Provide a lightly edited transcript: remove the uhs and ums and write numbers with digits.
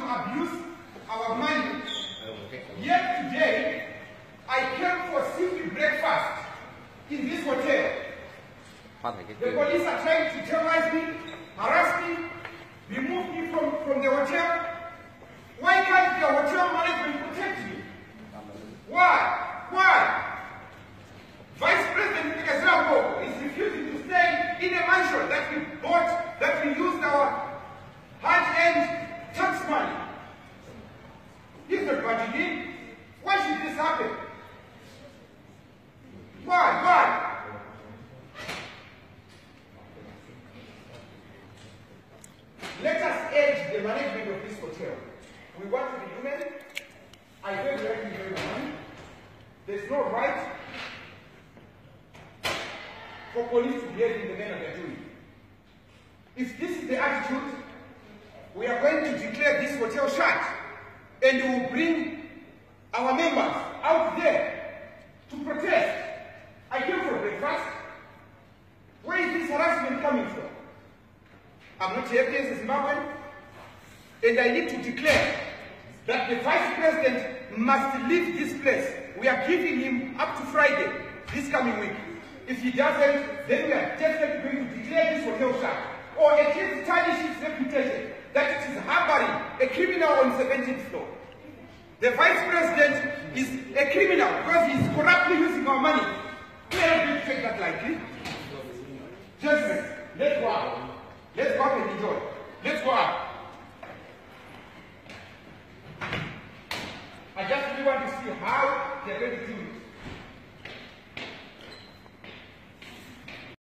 to abuse our money. Yet today, I came for simple breakfast in this hotel. The police are trying to terrorize me, harass me, remove me from the hotel. Why can't the hotel management protect me? Why? Why? Vice President Kazambo is refusing to stay in a mansion that we bought, that we used our hard-earned tax money. He's not budging in. Why should this happen? Why? Let us urge the management of this hotel. We want to be human. I don't like to pay my money. There's no right for police to behave in the manner they're doing. If this is the attitude, we are going to declare this hotel shut, and we will bring our members out there to protest. I came for breakfast. Where is this harassment coming from? I'm not here against Zimbabwe, and I need to declare that the Vice President must leave this place. We are giving him up to Friday, this coming week. If he doesn't, then we are definitely going to declare this hotel shut, or at least tarnish its reputation that it is harboring a criminal on 17th floor. The Vice President is a criminal because he is corruptly using our money. We are not going to take that lightly. Gentlemen, let's go out. Let's go out and enjoy. Let's go out.